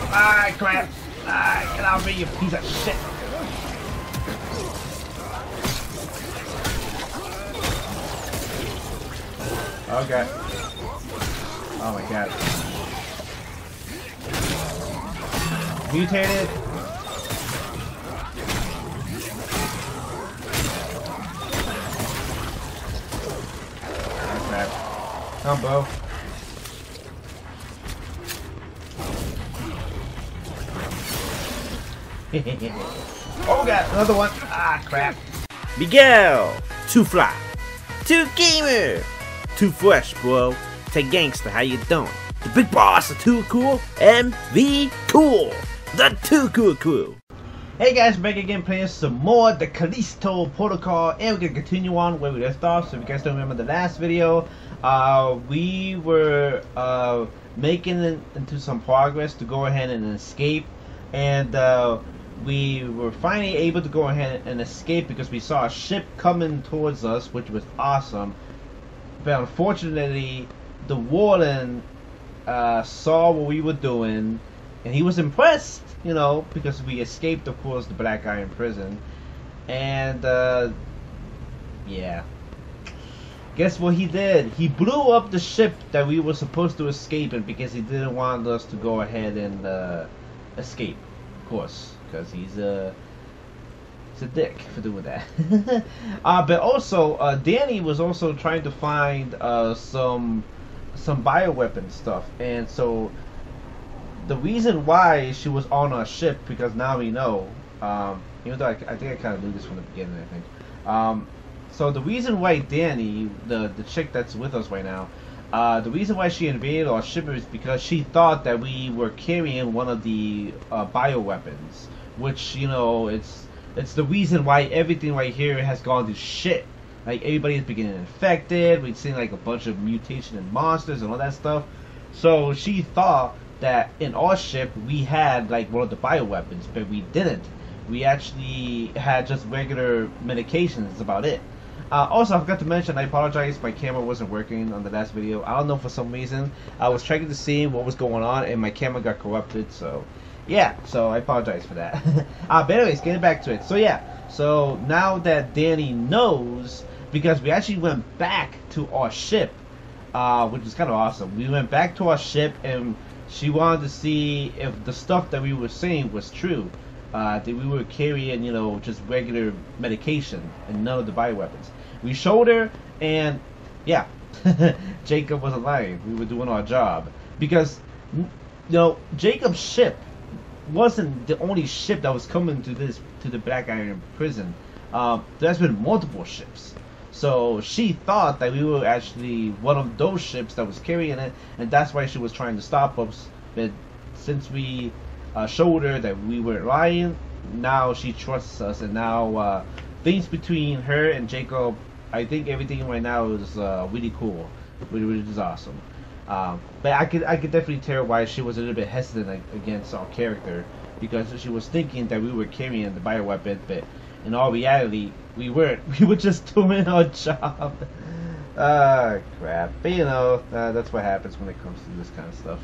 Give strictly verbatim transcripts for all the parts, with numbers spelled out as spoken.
Ah, crap! Ah, get out of here, you piece of shit! Okay. Oh my god. Mutated. Oh crap. Come, Bo. Oh god, another one. Ah, crap. Miguel, too fly, too gamer, too fresh, bro. Too gangster, how you doing? The big boss, the too cool, M V cool, the too cool crew. Hey guys, back again playing some more the Callisto protocol, and we're gonna continue on where we left off. So if you guys don't remember the last video, uh, we were uh, making it into some progress to go ahead and escape, and uh, we were finally able to go ahead and escape because we saw a ship coming towards us, which was awesome. But unfortunately, the warden uh, saw what we were doing, and he was impressed, you know, because we escaped, of course, the Black Iron Prison. And, uh, yeah. Guess what he did? He blew up the ship that we were supposed to escape in because he didn't want us to go ahead and uh, escape, of course, because he's a... He's a dick for doing that. uh, but also, uh, Danny was also trying to find uh, some some bioweapon stuff, and so the reason why she was on our ship, because now we know, um, even though I, I think I kind of knew this from the beginning, I think. Um, so the reason why Danny, the the chick that's with us right now, uh, the reason why she invaded our ship is because she thought that we were carrying one of the uh, bioweapons, which, you know, it's it's the reason why everything right here has gone to shit. Like, everybody's beginning infected. We've seen like a bunch of mutation and monsters and all that stuff. So she thought that in our ship we had like one of the bioweapons, but we didn't. We actually had just regular medications. That's about it. Uh, also, I forgot to mention, I apologize, my camera wasn't working on the last video. I don't know, for some reason I was checking to see what was going on and my camera got corrupted, so yeah, so I apologize for that. uh, but anyways, getting back to it. So yeah, so now that Danny knows, because we actually went back to our ship, uh, which is kind of awesome. We went back to our ship and she wanted to see if the stuff that we were saying was true. Uh, that we were carrying, you know, just regular medication and none of the bioweapons. We showed her, and yeah, Jacob wasn't lying. We were doing our job. Because, you know, Jacob's ship wasn't the only ship that was coming to this, to the Black Iron Prison. Um, there's been multiple ships. So she thought that we were actually one of those ships that was carrying it, and that's why she was trying to stop us. But since we uh, showed her that we were lying, now she trusts us, and now uh, things between her and Jacob, I think everything right now is uh, really cool, which is awesome. Um, but I could I could definitely tell why she was a little bit hesitant against our character, because she was thinking that we were carrying the bioweapon, but in all reality, we weren't. We were just doing our job. Ah, crap. But you know, uh, that's what happens when it comes to this kind of stuff.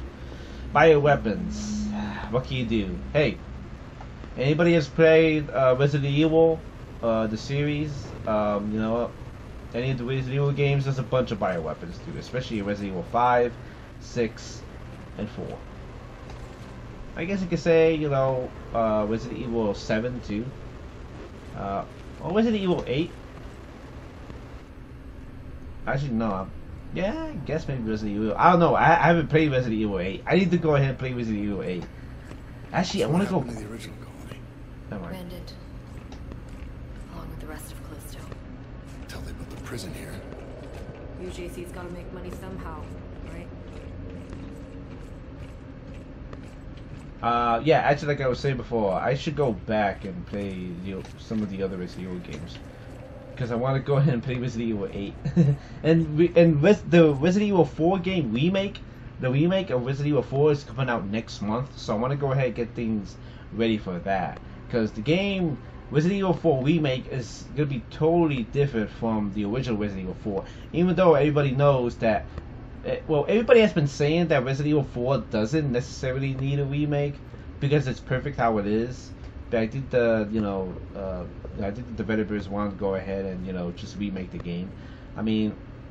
Bioweapons. What can you do? Hey, anybody has played uh, Resident Evil, uh, the series? Um, you know, any of the Resident Evil games, there's a bunch of bioweapons too, especially in Resident Evil five, six, and four. I guess you could say, you know, uh, Resident Evil seven too. Uh, or Resident Evil eight? Actually, no. Yeah, I guess maybe Resident Evil. I don't know. I, I haven't played Resident Evil eight. I need to go ahead and play Resident Evil eight. Actually, I want to go. To the original colony. Never mind. Abandoned, along with the rest of Callisto. Until they built the prison here. U J C's got to make money somehow, right? Uh, yeah, actually, like I was saying before, I should go back and play, you know, some of the other Resident Evil games, because I want to go ahead and play Resident Evil eight. and re and Res the Resident Evil four game remake, the remake of Resident Evil four is coming out next month, so I want to go ahead and get things ready for that, because the game Resident Evil four remake is going to be totally different from the original Resident Evil four, even though everybody knows that. Well, everybody has been saying that Resident Evil four doesn't necessarily need a remake, because it's perfect how it is. But I think the you know uh, I think the developers want to go ahead and you know just remake the game. I mean,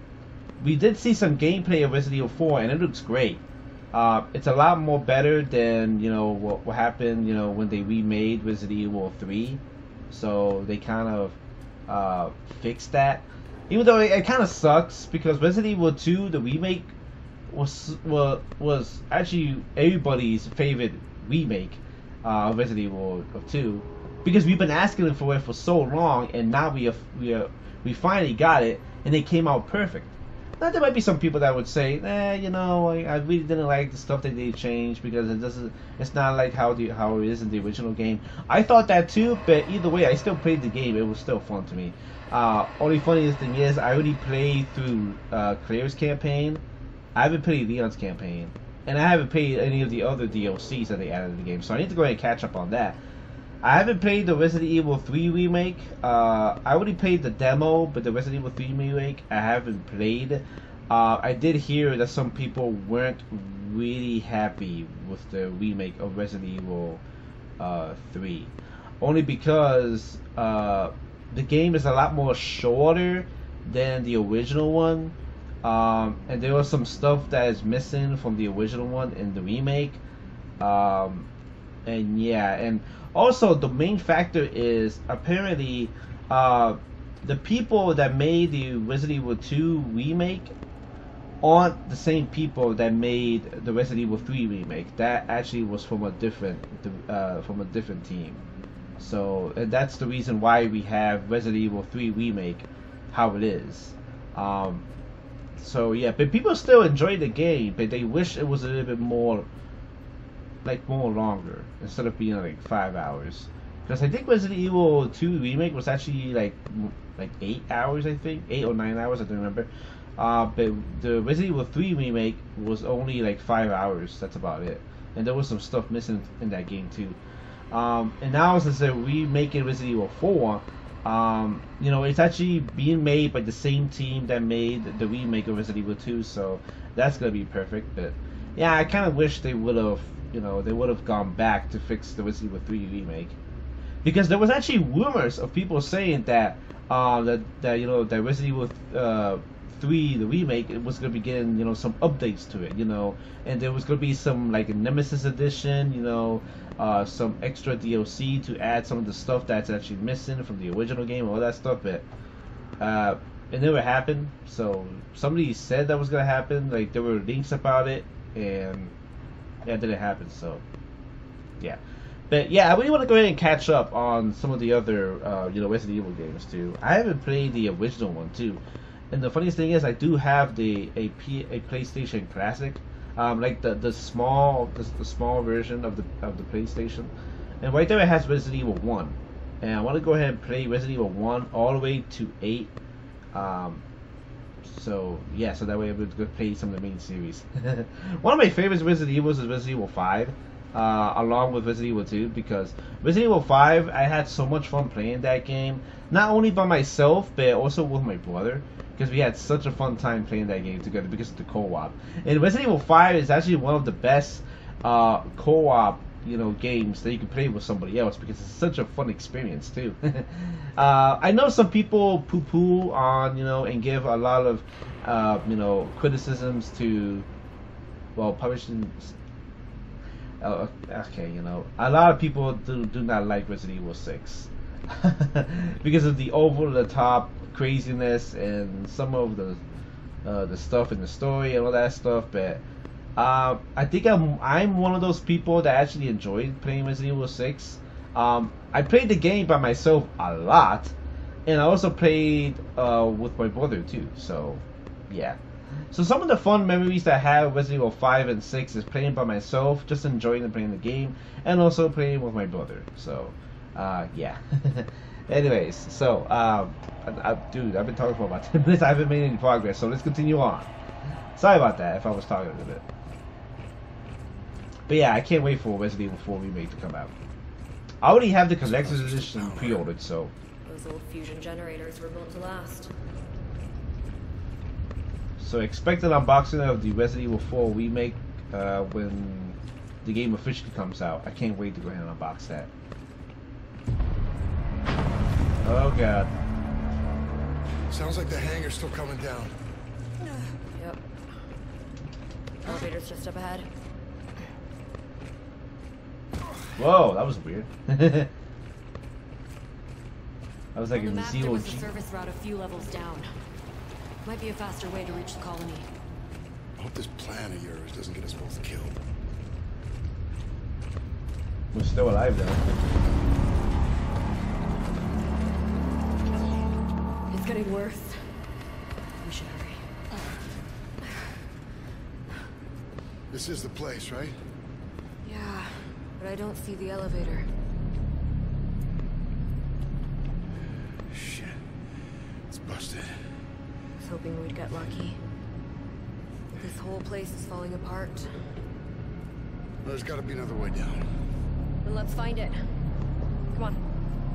we did see some gameplay of Resident Evil four, and it looks great. Uh, it's a lot more better than you know what, what happened you know when they remade Resident Evil three. So they kind of uh, fixed that. Even though it, it kind of sucks because Resident Evil two, the remake, was was was actually everybody's favorite remake uh, of Resident Evil two, because we've been asking for it for so long, and now we have, we have, we finally got it, and it came out perfect. Now there might be some people that would say, eh, you know, I, I really didn't like the stuff that they changed because it doesn't, it's not like how the how it is in the original game. I thought that too, but either way, I still played the game. It was still fun to me. Uh, only funniest thing is, I already played through uh, Claire's campaign. I haven't played Leon's campaign, and I haven't played any of the other D L Cs that they added to the game. So I need to go ahead and catch up on that. I haven't played the Resident Evil three remake. Uh, I already played the demo, but the Resident Evil three remake I haven't played. Uh, I did hear that some people weren't really happy with the remake of Resident Evil uh, three. Only because uh, the game is a lot more shorter than the original one. Um, and there was some stuff that is missing from the original one in the remake. Um, and yeah, and also the main factor is apparently uh, the people that made the Resident Evil two remake aren't the same people that made the Resident Evil three remake. That actually was from a different uh, from a different team. So and that's the reason why we have Resident Evil three remake how it is. Um, so yeah, but people still enjoy the game, but they wish it was a little bit more, like more longer instead of being like five hours. Because I think Resident Evil two remake was actually like like eight hours, I think eight or nine hours, I don't remember. Uh, but the Resident Evil three remake was only like five hours. That's about it. And there was some stuff missing in that game too. Um, and now since they're remaking Resident Evil four, um, you know, it's actually being made by the same team that made the remake of Resident Evil two. So that's gonna be perfect. But yeah, I kind of wish they would have, you know, they would have gone back to fix the Resident Evil three remake, because there was actually rumors of people saying that uh, that that you know that Resident Evil uh, three, the remake, it was gonna be getting, you know, some updates to it, you know, and there was gonna be some like a Nemesis edition, you know, uh, some extra D L C to add some of the stuff that's actually missing from the original game, all that stuff, but uh, it never happened. So somebody said that was gonna happen, like there were links about it, and yeah, it didn't happen. So yeah, but yeah, I really want to go ahead and catch up on some of the other, uh, you know, Resident Evil games too. I haven't played the original one too. And the funniest thing is, I do have the a, P, a PlayStation Classic, um, like the the small the, the small version of the of the PlayStation, and right there it has Resident Evil one, and I want to go ahead and play Resident Evil one all the way to eight. Um, so yeah, so that way I'm able to play some of the main series. One of my favorites Resident Evils is Resident Evil five, uh, along with Resident Evil two, because Resident Evil five, I had so much fun playing that game, not only by myself but also with my brother. Because we had such a fun time playing that game together because of the co-op. And Resident Evil five is actually one of the best uh, co-op, you know, games that you can play with somebody else, because it's such a fun experience too. uh, I know some people poo-poo on, you know, and give a lot of, uh, you know, criticisms to, well, publishing. Uh, okay, you know, a lot of people do do not like Resident Evil six because of the over-the-top craziness and some of the uh, the stuff in the story and all that stuff, but uh, I think I'm I'm one of those people that actually enjoyed playing Resident Evil six. Um, I played the game by myself a lot, and I also played uh, with my brother too. So yeah, so some of the fun memories that I have with Resident Evil five and six is playing by myself, just enjoying playing the game, and also playing with my brother. So uh, yeah. Anyways, so, um, I, I, dude, I've been talking for about ten minutes. I haven't made any progress, so let's continue on. Sorry about that if I was talking a little bit. But yeah, I can't wait for Resident Evil four Remake to come out. I already have the collector's edition pre-ordered, so. Those old fusion generators were built to last. So expect an unboxing of the Resident Evil four Remake uh, when the game officially comes out. I can't wait to go ahead and unbox that. Oh god. Sounds like the hangar's still coming down. Yep. Elevator's just up ahead. Whoa, that was weird. That was like On the a map, there zero was a G. service route a few levels down. Might be a faster way to reach the colony. I hope this plan of yours doesn't get us both killed. We're still alive though. It's getting worse. We should hurry. This is the place, right? Yeah, but I don't see the elevator. Shit. It's busted. I was hoping we'd get lucky. This whole place is falling apart. There's gotta be another way down. Then let's find it. Come on.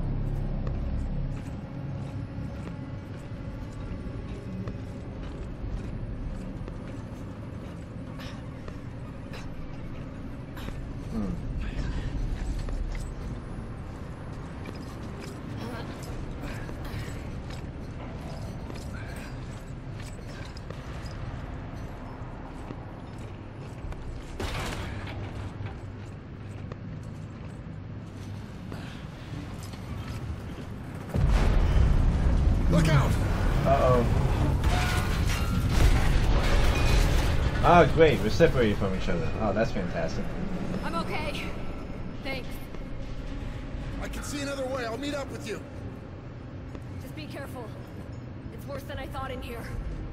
Look out! Uh-oh. Oh, great. We're separated from each other. Oh, that's fantastic. I'm okay. Thanks. I can see another way. I'll meet up with you. Just be careful. It's worse than I thought in here.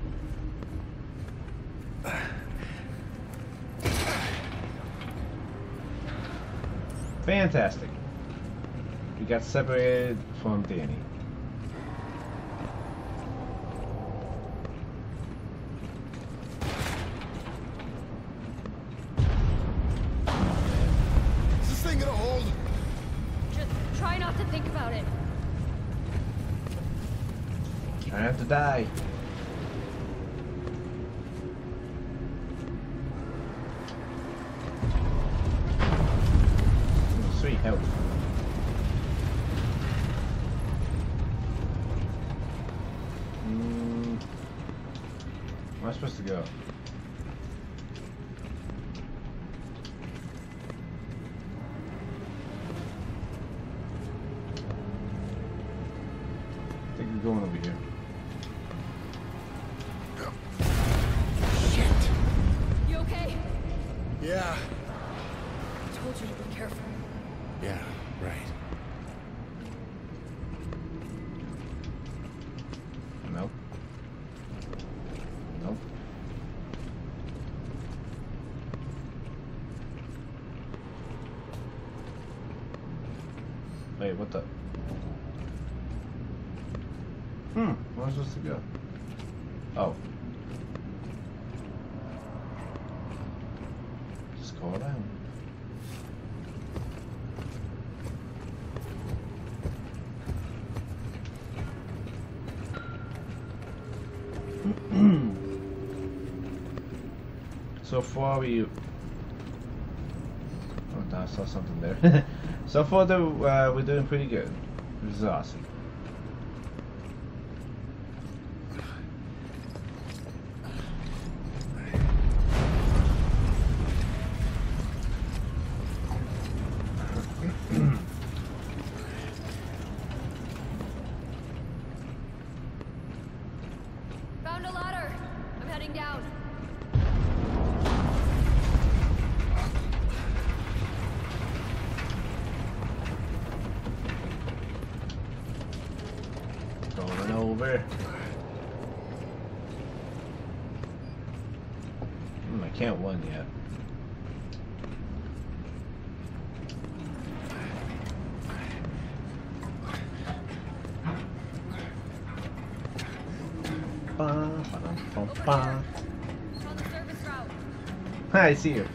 Fantastic. We got separated from Danny. Is this thing gonna hold? Just try not to think about it. I have to die. Oh, sweet help. Mm, where am I supposed to go? I think we're going over here. Shit. You okay? Yeah. I told you to be careful. Yeah, right. Nope. Nope. Wait, what the? Hmm, where am I supposed to go? Oh. Just call down. So far we... Oh, no, I saw something there. So far though, uh, we're doing pretty good. Which is awesome. Found a ladder. I'm heading down. Going over. Hmm, I can't win yet. Ba, ba, ba, Over ba. here. It's on the service route. I see you.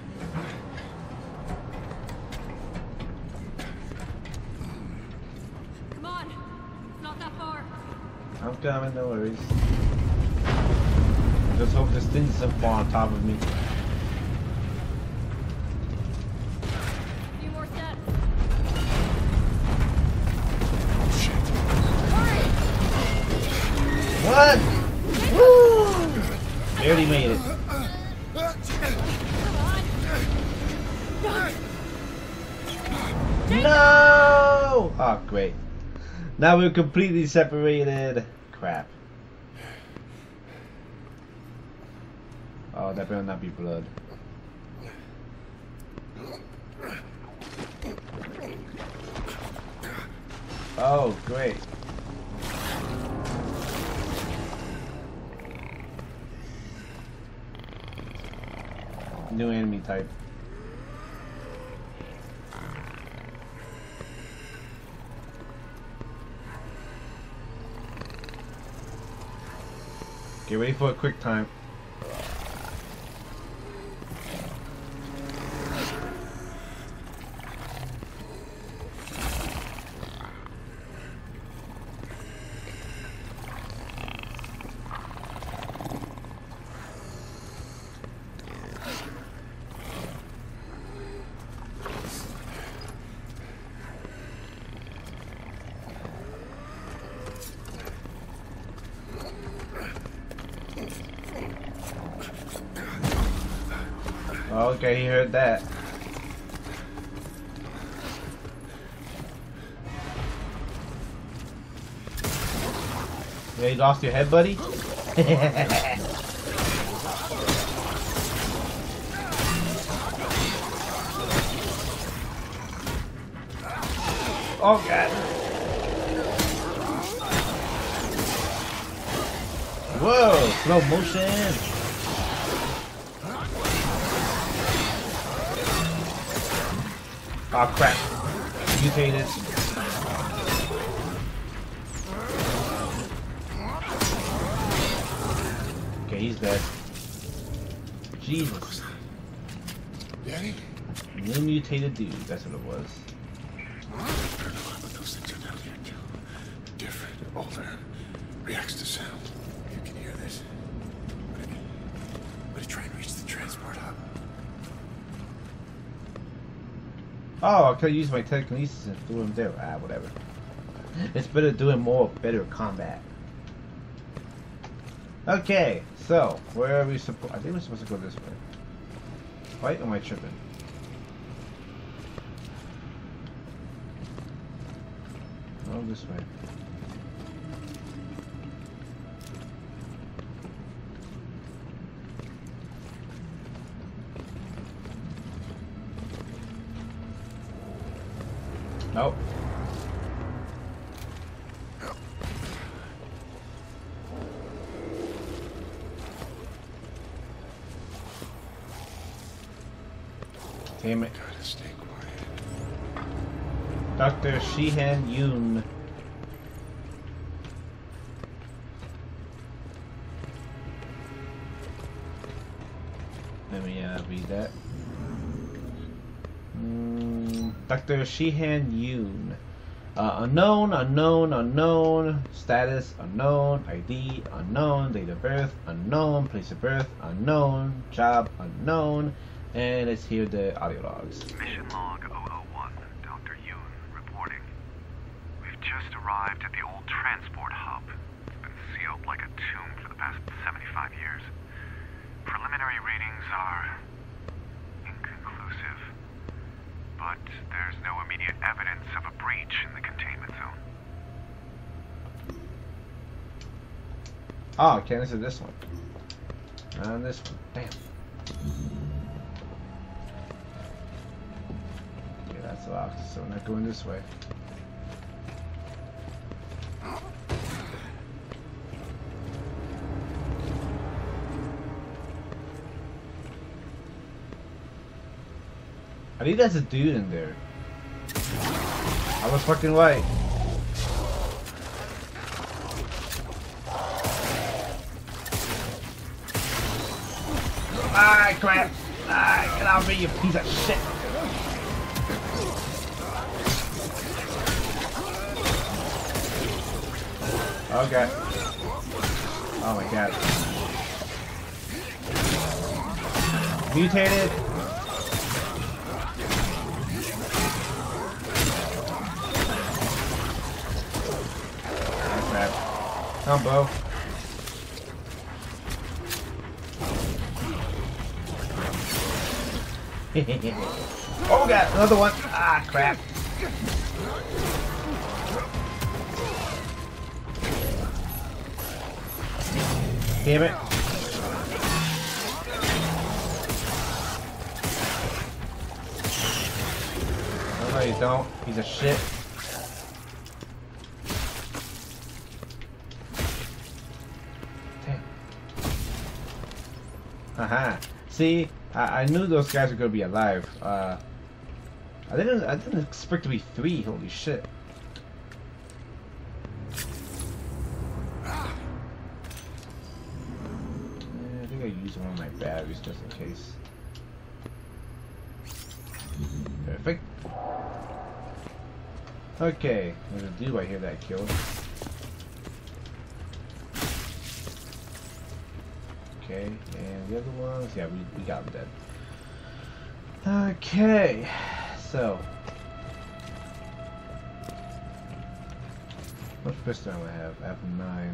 Come on. It's not that far. I'm coming, no worries. I just hope this thing doesn't fall on top of me. No! Oh, great. Now we're completely separated. Crap. Oh, that better not be blood. Oh, great. New enemy type. Get ready for a quick time. Okay, he heard that. Yeah, you lost your head, buddy? Oh, God. Whoa, slow motion. Oh crap. Mutated. Okay, he's dead. Jesus. Danny? New mutated dude, that's what it was. But those things are not here too. Different, older, reacts to sound. You can hear this. But try and reach the transport hub. Oh, I could use my telekinesis and threw him there. Ah, whatever. It's better doing more, better combat. Okay, so where are we supposed? I think we're supposed to go this way. Right? Or am I tripping? Oh, this way. Nope. Damn it. Gotta stay quiet. Doctor Sheehan Yoon. Let me uh, read that. Mm, Doctor Sheehan Yoon. Uh, unknown, unknown, unknown. Status unknown. I D unknown. Date of birth unknown. Place of birth unknown. Job unknown. And let's hear the audio logs. Mission log zero zero one, Doctor Yoon reporting. We've just arrived at the old transport hub. It's been sealed like a tomb for the past seventy-five years. Preliminary readings are inconclusive, but there's no immediate evidence of a breach in the containment zone. Oh, okay, this is this one. And this one. Damn. Okay, that's locked, so we're not going this way. I think that's a dude in there. I was fucking right. Ah, crap! Ah, get out of here, you piece of shit! Okay. Oh my god. Mutated. Oh crap. Come, Bo. Oh god, another one. Ah, crap. Damn it. Oh, no, you don't. He's a shit. Damn. Haha. See, I, I knew those guys were gonna be alive. Uh, I didn't. I didn't expect to be three. Holy shit. Use one of my batteries just in case. Perfect. Okay, there's a dude right here that I killed. Okay, and the other ones, yeah, we, we got them dead. Okay, so. What pistol do I have? I have nine.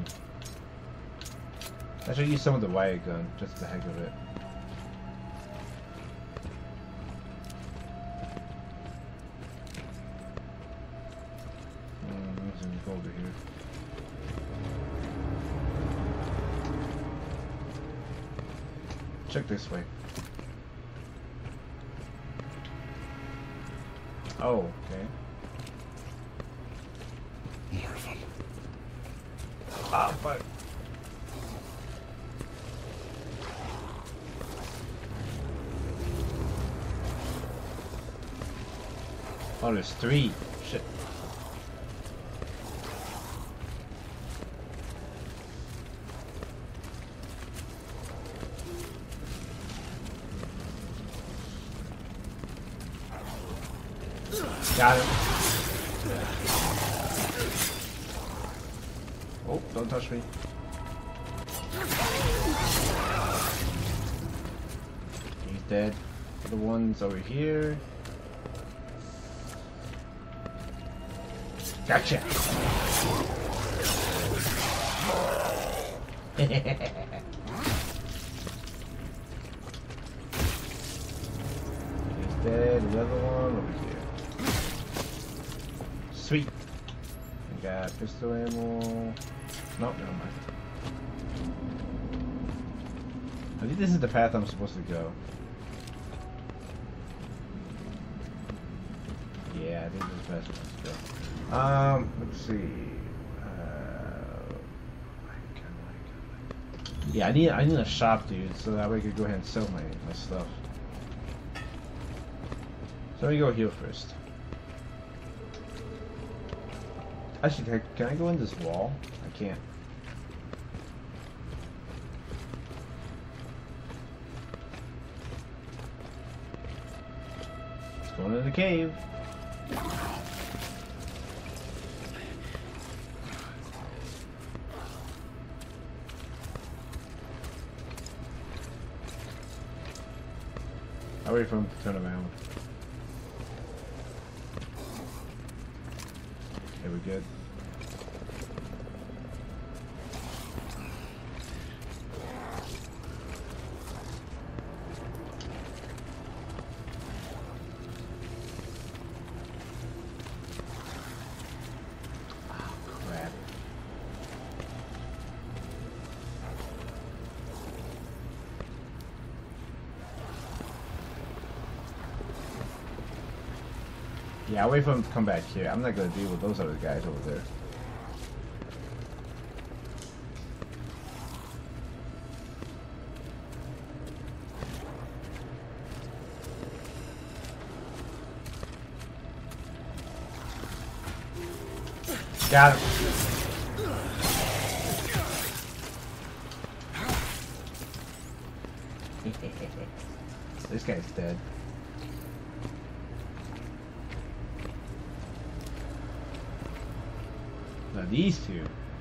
I should use some of the wire gun, just for the heck of it. Um, I'm just gonna go over here. Check this way. Oh, okay. More of them. Ah, fuck. Oh, there's three. Shit. Got him. Oh, don't touch me. He's dead. The ones over here. Gotcha. He's dead. The other one over here. Sweet. We got pistol ammo. Nope, never mind. I think this is the path I'm supposed to go. Yeah, I think this is the path I'm supposed to go. Um, let's see. Uh, yeah, I need I need a shop, dude, so that way I could go ahead and sell my my stuff. So let me go here first. Actually, can I, can I go in this wall? I can't. Let's go into the cave. I'll wait for him to turn around. Okay, we're good. Yeah, I'll wait for him to come back here. I'm not gonna deal with those other guys over there. Got him. This guy's dead. Now these two.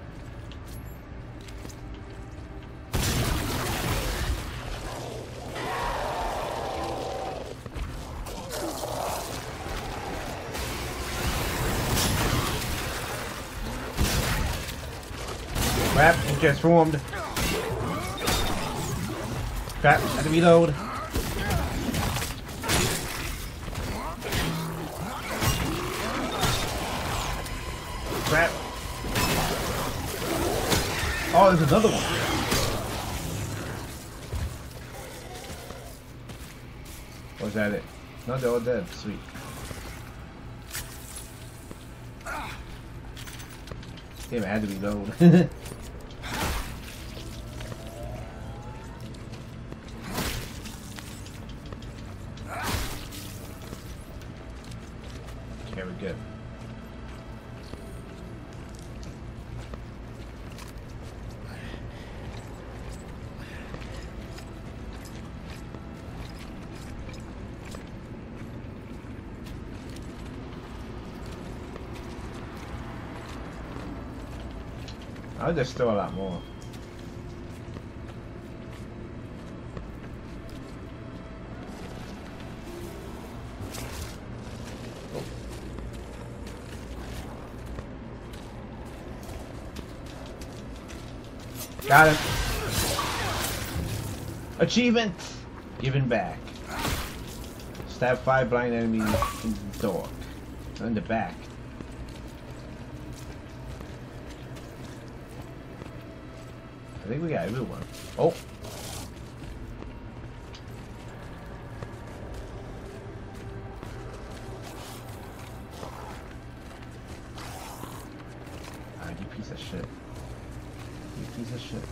Crap, he transformed. Crap, had to reload. crap. Oh, there's another one. Was that it? No, they're all dead. Sweet. Damn, it had to be low. Okay, we're good. Oh, there's still a lot more. Oh. Got him. Achievement given back. Stab five blind enemies in the door. In the back. I think we got everyone. Oh. Ah, you piece of shit. You piece of shit.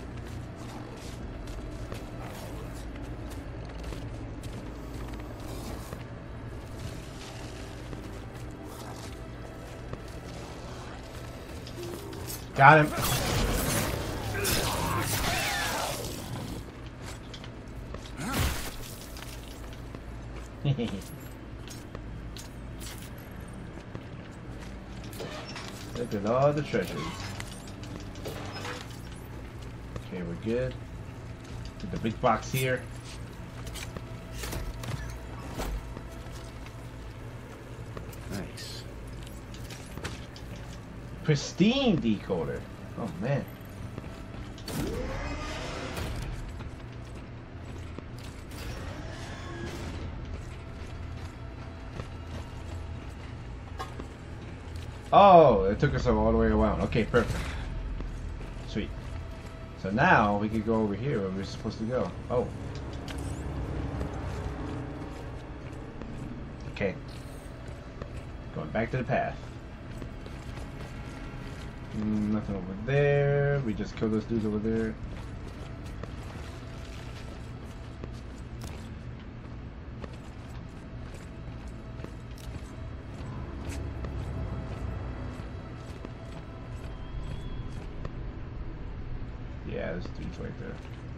Got him. Look at all the treasures. Okay, we're good. Get the big box here. Nice. Pristine decoder. Oh man. Oh, it took us all the way around. Okay, perfect. Sweet. So now we could go over here where we're supposed to go. Oh. Okay. Going back to the path. Mm, nothing over there. We just killed those dudes over there. Yeah, there's dudes right there.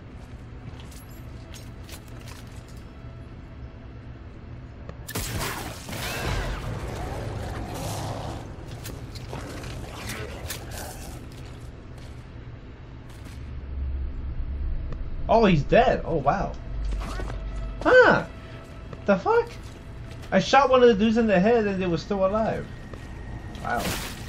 Oh, he's dead. Oh, wow. Huh. The fuck? I shot one of the dudes in the head and they were still alive. Wow.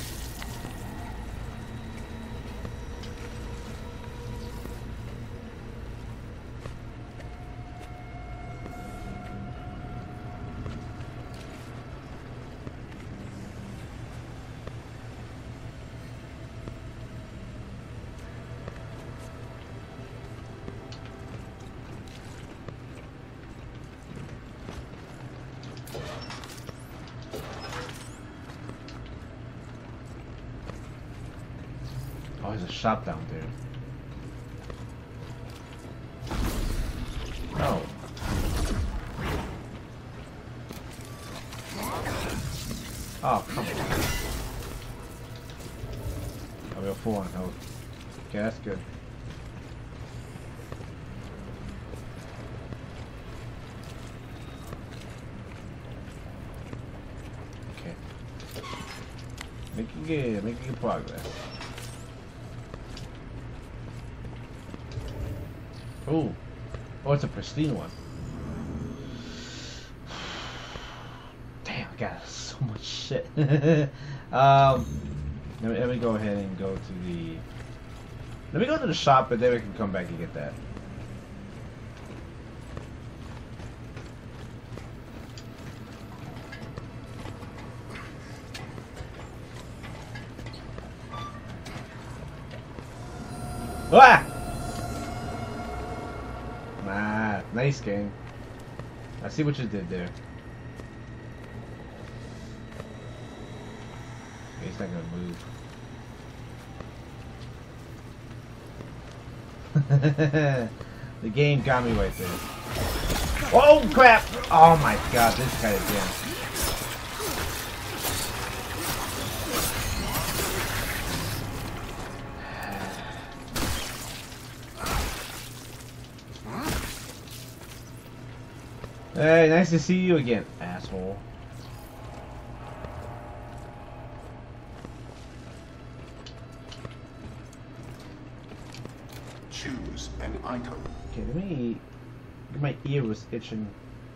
Oh, there's a shop down there. Oh. Oh, come on. Oh, we have four on health. Okay, that's good. Okay. Making good, making good progress. Oh, oh, it's a pristine one. Damn, I got so much shit. um, let me, let me go ahead and go to the. Let me go to the shop, and then we can come back and get that. Ah! Nah, nice game. I see what you did there. He's not gonna move. The game got me right there. Oh crap! Oh my god, this guy again. Hey, nice to see you again, asshole. Choose an item. Okay, let me. My ear was itching.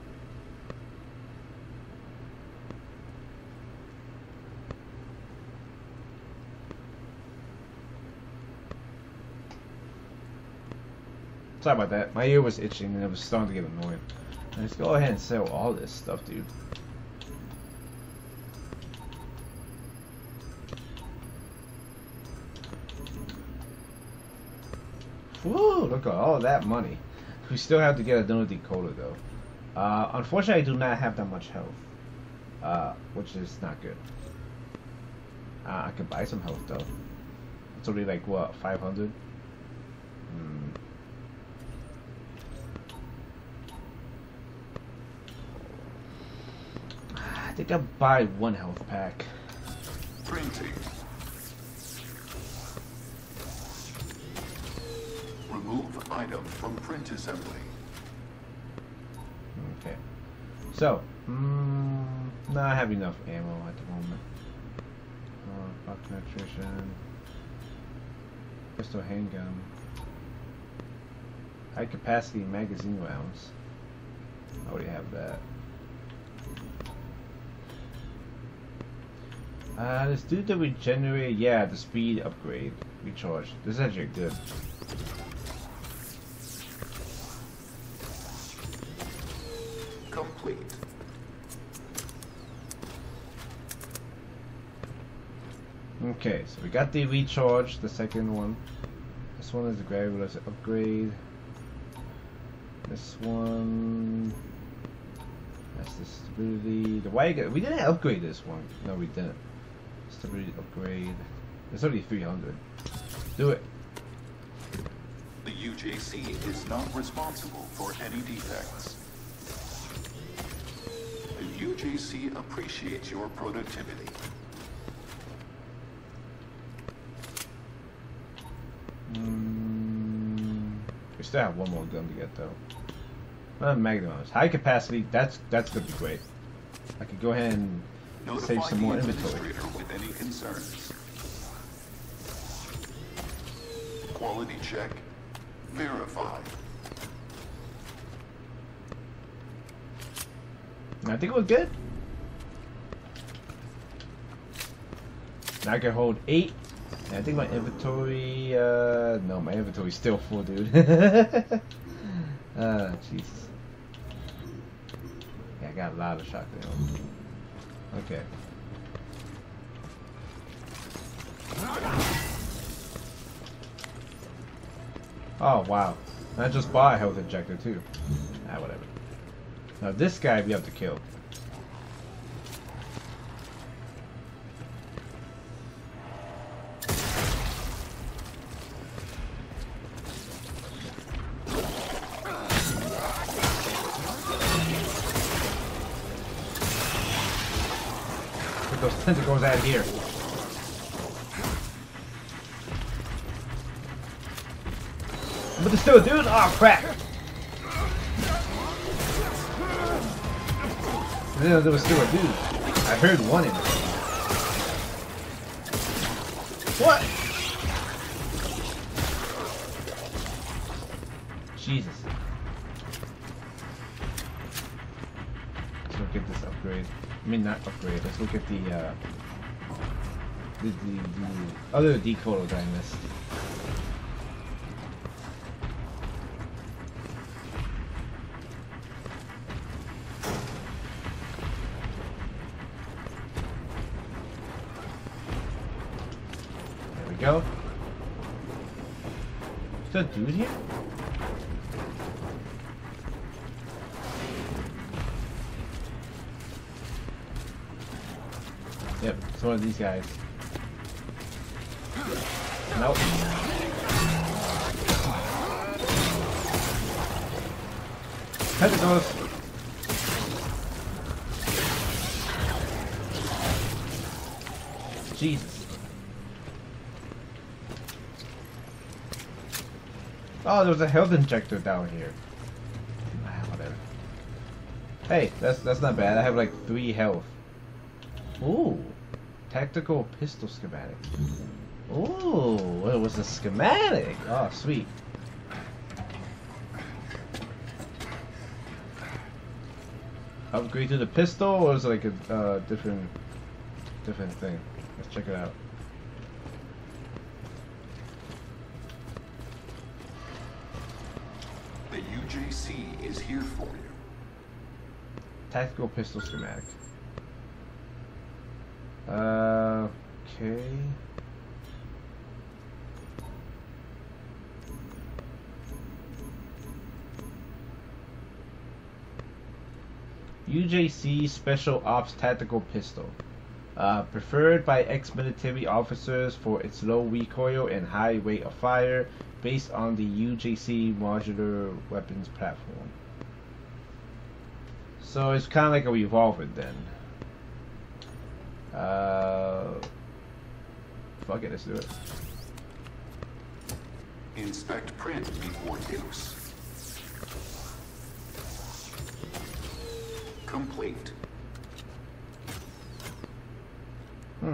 Sorry about that. My ear was itching and it was starting to get annoying. Let's go ahead and sell all this stuff, dude. Woo! Look at all that money. We still have to get another decoder though. Uh, unfortunately, I do not have that much health, uh, which is not good. Uh, I can buy some health though. It's only like what, five hundred? Hmm. I think I'll buy one health pack. Printing. Remove item from print assembly. Okay. So, mm, no, I have enough ammo at the moment. Uh, box penetration. Pistol handgun. High capacity magazine rounds. I already have that. Uh, let's do the regenerate. Yeah, the speed upgrade. Recharge. This is actually good. Complete. Okay, so we got the recharge, the second one. This one is the gravity velocity upgrade. This one. That's the stability. The wagon. We didn't upgrade this one. No, we didn't. Stability upgrade. It's only three hundred. Do it. The U J C is not responsible for any defects. The U J C appreciates your productivity. Mm, we still have one more gun to get though. Uh, Magnums. High capacity. That's that's gonna be great. I could go ahead and Notify save some more the inventory. administrator with any concerns. Quality check. Verified. I think we're good. Now I can hold eight. And I think my inventory. Uh, no, my inventory's still full, dude. Ah, Jesus. Yeah, I got a lot of shotgun ammo. Okay. Oh wow! I just bought a health injector too. Ah, whatever. Now this guy we have to kill. Get those tentacles out of here. But there's still a dude? Oh crap! I didn't know there was still a dude. I heard one in there. What? Jesus. Let's look at this upgrade. I mean, not upgrade. Let's look at the, uh... The, the, the other decoder that I missed. Go. Is there a dude here? Yep, it's one of these guys. Nope. Tentacles! Jesus. Oh, there was a health injector down here. Ah, whatever. Hey, that's that's not bad. I have like three health. Ooh, tactical pistol schematic. Ooh, it was a schematic. Oh, sweet. Upgrade to the pistol, or is it like a uh, different, different thing? Let's check it out. The U J C is here for you. Tactical pistol schematic. Uh, okay. U J C Special Ops Tactical Pistol. Uh, preferred by ex-military officers for its low recoil and high rate of fire, based on the U J C modular weapons platform. So it's kind of like a revolver then. Uh, fuck it, let's do it. Inspect print before use. Complete. Hmm.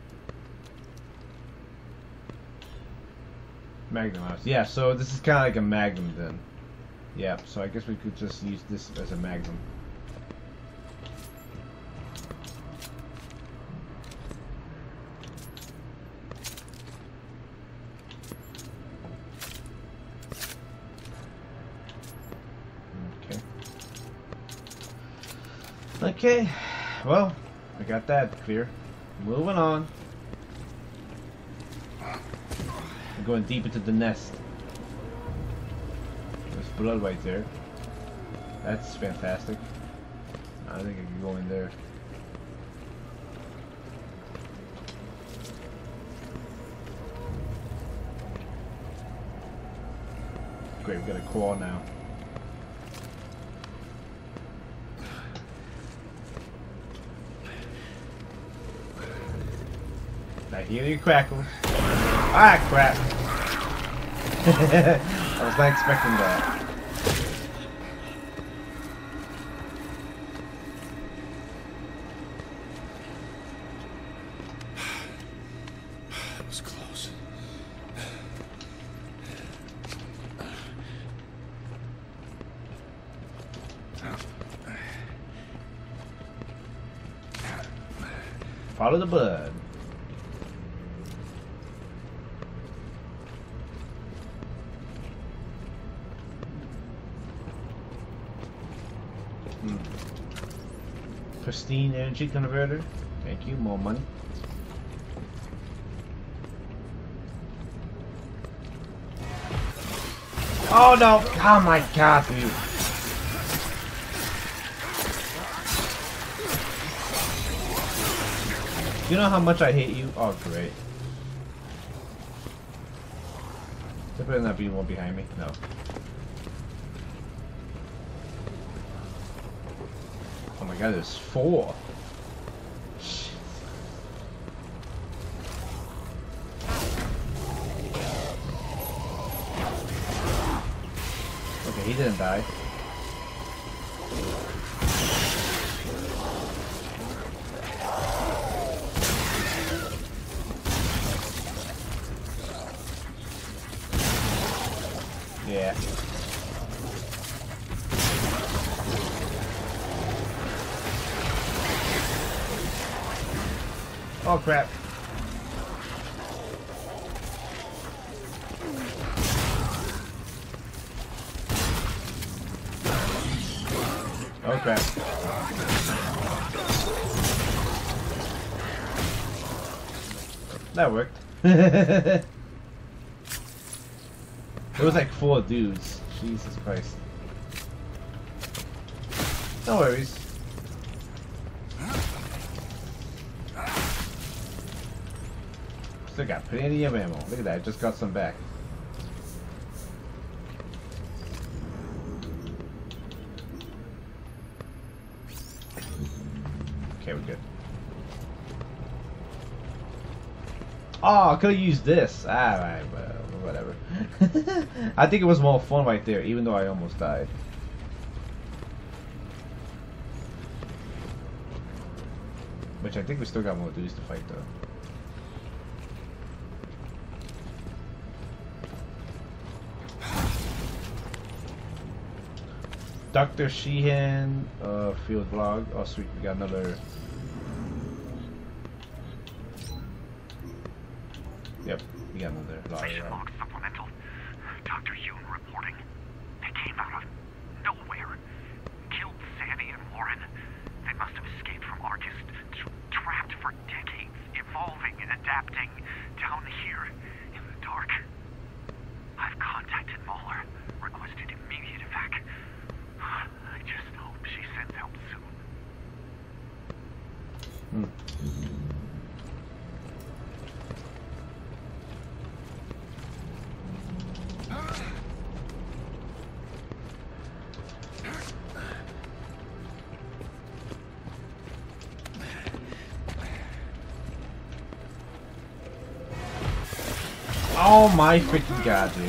Magnum house. Yeah, so this is kind of like a Magnum then. Yeah, so I guess we could just use this as a Magnum. Okay, well, I got that clear. Moving on. I'm going deep into the nest. There's blood right there. That's fantastic. I think I can go in there. Great, we got a claw now. I hear you crackle. Ah, crap. I was not expecting that. That was close. Follow the blood. Hmm. Pristine energy converter. Thank you. More money. Oh no! Oh my god, dude. You know how much I hate you? Oh, great. There better not be one behind me. No. Oh my god, there's four. Shit. Okay, he didn't die. Yeah. Oh crap. Oh crap. That worked. It was like four dudes. Jesus Christ. No worries. Still got plenty of ammo. Look at that, I just got some back. Okay, we're good. Oh, I could have used this. Alright, well, whatever. I think it was more fun right there, even though I almost died. Which I think we still got more dudes to fight though. Doctor Sheehan, uh, field vlog. Oh sweet, we got another. Yep, we got another vlog. Mission log supplemental. Doctor Yoon reporting. They came out of nowhere. Killed Sandy and Warren. They must have escaped from Arcus, tra trapped for decades, evolving and adapting down here in the dark. I've contacted Mahler, requested immediate evac. I just hope she sends help soon. Hmm. Oh my freaking god, dude.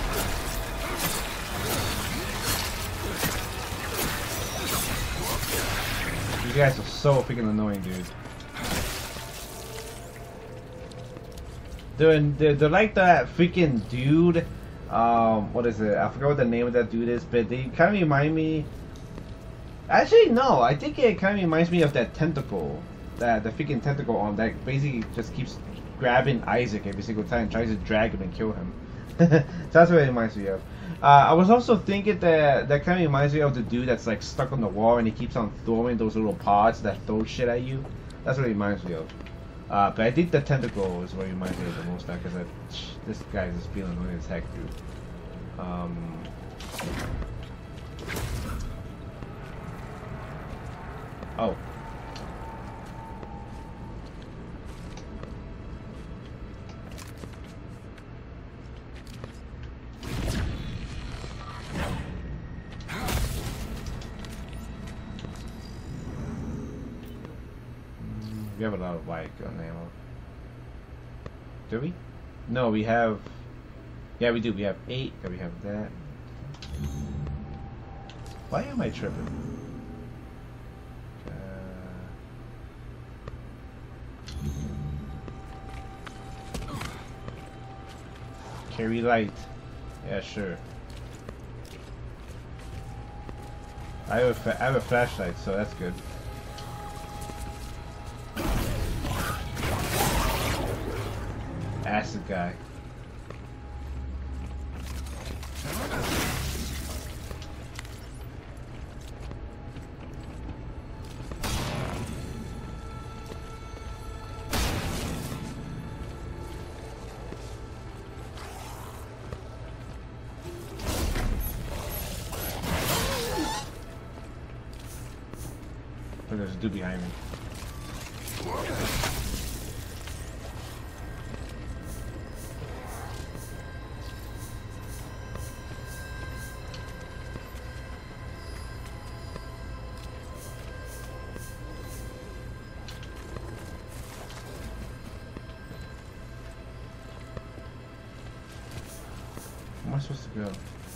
You guys are so freaking annoying, dude. They're, they're, they're like that freaking dude. Um, what is it? I forgot what the name of that dude is, but they kind of remind me. Actually, no. I think it kind of reminds me of that tentacle. That the freaking tentacle arm that basically just keeps grabbing Isaac every single time and tries to drag him and kill him. So that's what it reminds me of. Uh, I was also thinking that that kind of reminds me of the dude that's like stuck on the wall and he keeps on throwing those little pods that throw shit at you. That's what it reminds me of. Uh, but I think the tentacle is what it reminds me of the most now because this guy is just feeling annoying as heck, dude. Um, oh. We have a lot of light gun ammo. Do we? No, we have. Yeah, we do. We have eight. Yeah, we have that. Why am I tripping? Uh, carry light. Yeah, sure. I have a fa I have a flashlight, so that's good. Acid guy. Oh, there's a dude behind me. Where am I supposed to go?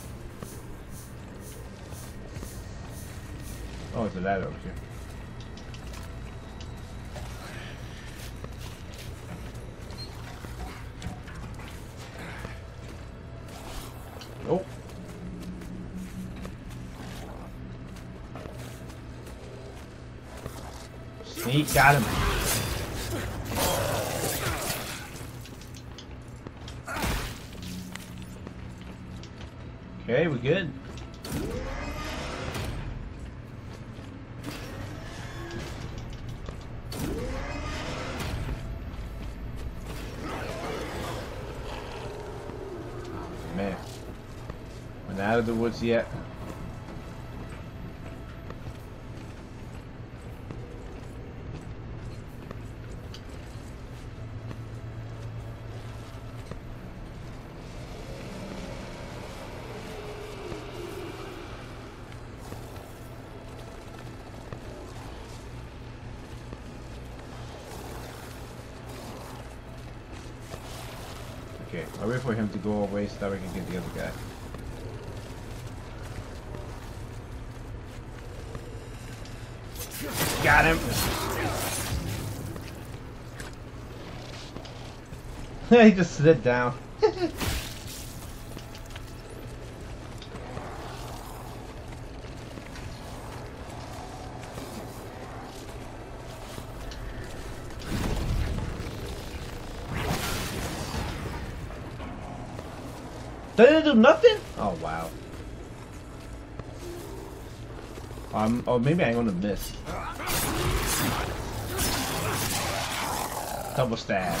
Oh, there's a ladder over here. Oh. Sneak, got him. Okay, we're good. Man. out of the woods yet. Okay, I'll wait for him to go away so that we can get the other guy. Got him! He just slid down. Did it do nothing? Oh wow. Um. Oh, maybe I'm gonna miss. Double stab.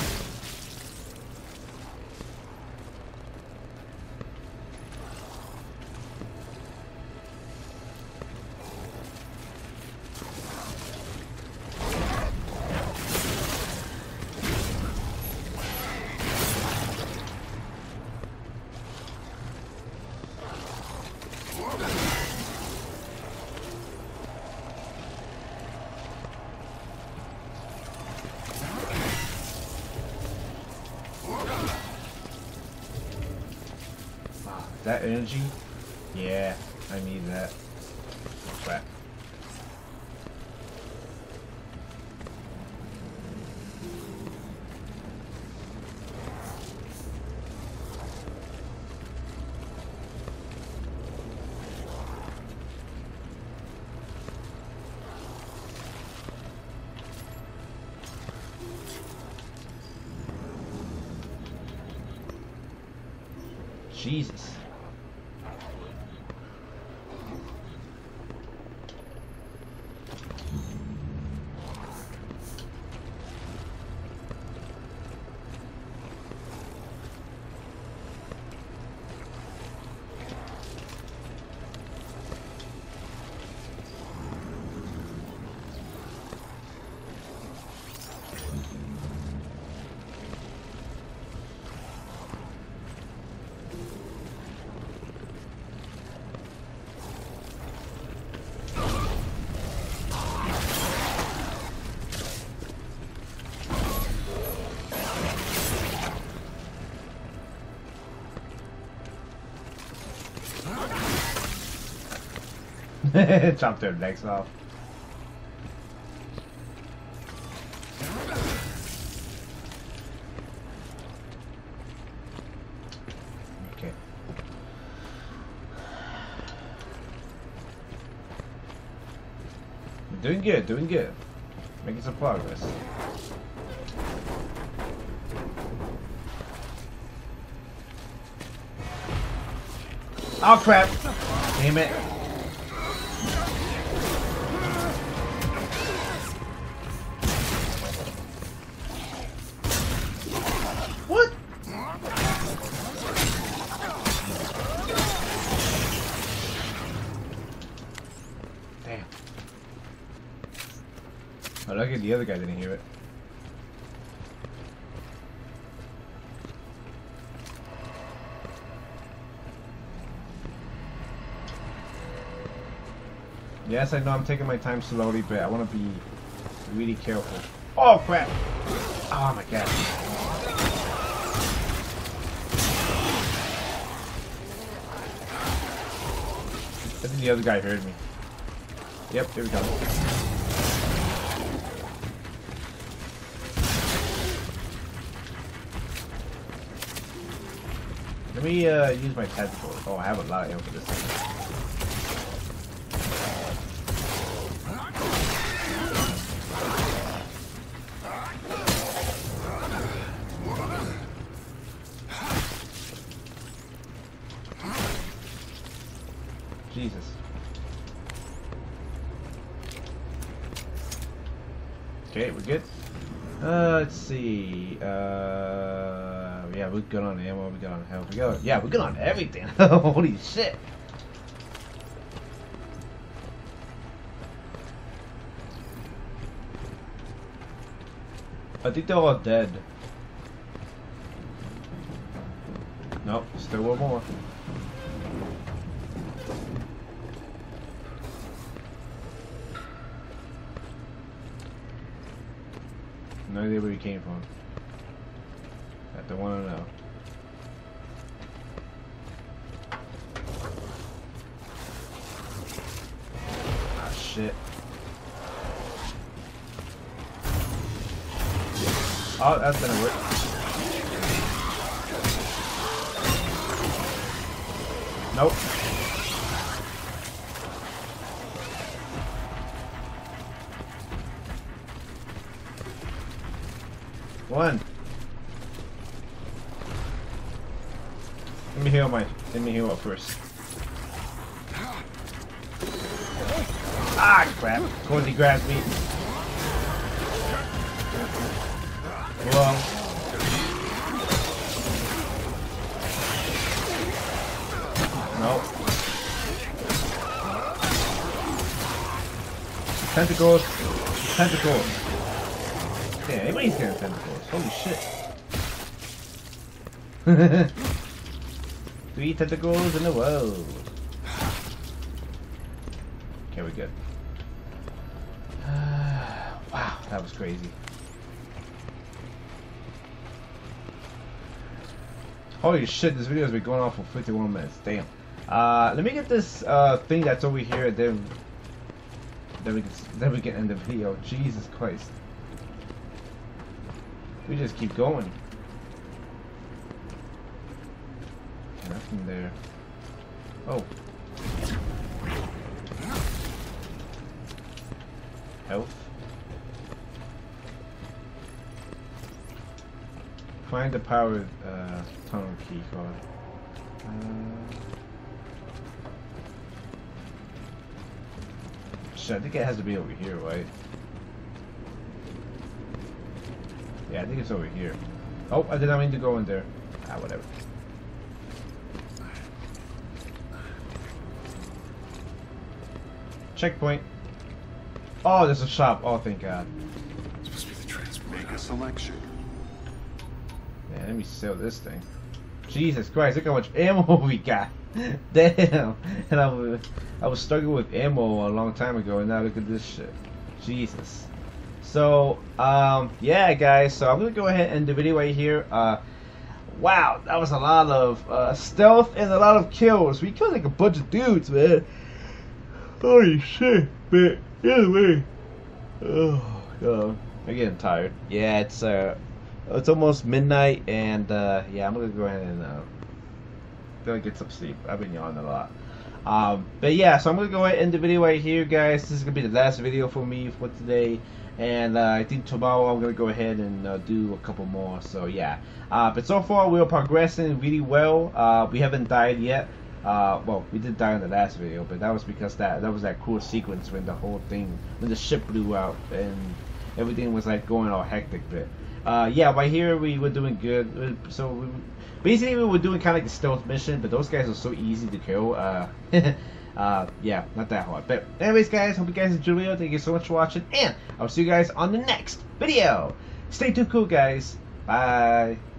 That energy? Yeah, I need that. Oh, crap. Jesus. Chop their necks off. Okay. Doing good, doing good. Making some progress. Oh crap! Damn it. What? Damn. Oh, lucky the other guy didn't hear it. Yes, I know I'm taking my time slowly, but I want to be really careful. Oh crap! Oh my god. I think the other guy heard me. Yep, here we go. Let me uh, use my tactical. Oh, I have a lot of ammo for this thing. Jesus. Okay, we're good. Uh, let's see. Uh, yeah, we're good on ammo. We good on health. We go. Yeah, we're good on everything. Holy shit! I think they're all dead. Nope, still one more. No idea where he came from. I don't want to know. Ah, shit. Oh, that's gonna work. Nope. One. Let me heal my. Let me heal up first. Ah, crap! Of course he grabs me. Whoa. Nope. Tentacles. Tentacles. Yeah, anybody's getting tentacles. Holy shit. Three tentacles in a row. Okay, we're good. Wow, that was crazy. Holy shit, this video has been going on for fifty-one minutes. Damn. Uh, let me get this uh, thing that's over here, then, then, we can, then we can end the video. Jesus Christ. We just keep going. Nothing there. Oh. Health. Find the power uh, tunnel key card. Uh, shit, I think it has to be over here, right? Yeah, I think it's over here. Oh, I did not mean to go in there. Ah, whatever. Checkpoint. Oh, there's a shop. Oh, thank God. It's supposed to be the transport. Make a selection. Yeah, let me sell this thing. Jesus Christ, look how much ammo we got. Damn. And I was, I was struggling with ammo a long time ago, and now look at this shit. Jesus. So, um, yeah, guys. So I'm gonna go ahead and end the video right here. Uh, wow, that was a lot of uh, stealth and a lot of kills. We killed like a bunch of dudes, man. Holy shit, man. Anyway, oh god, I'm getting tired. Yeah, it's uh, it's almost midnight, and uh, yeah, I'm gonna go ahead and uh, go get some sleep. I've been yawning a lot. Um, but yeah, so I'm gonna go ahead and end the video right here, guys. This is gonna be the last video for me for today, and uh, I think tomorrow I'm gonna go ahead and uh, do a couple more. So yeah, uh, but so far we're progressing really well. Uh, we haven't died yet. Uh, well, we did die in the last video, but that was because that that was that cool sequence when the whole thing, when the ship blew out and everything was like going all hectic. But uh, yeah, right here we were doing good. So we, basically we were doing kind of like a stealth mission, but those guys are so easy to kill. Uh, uh, yeah, not that hard. But anyways, guys, hope you guys enjoyed the video. Thank you so much for watching, and I'll see you guys on the next video. Stay tuned, cool guys. Bye.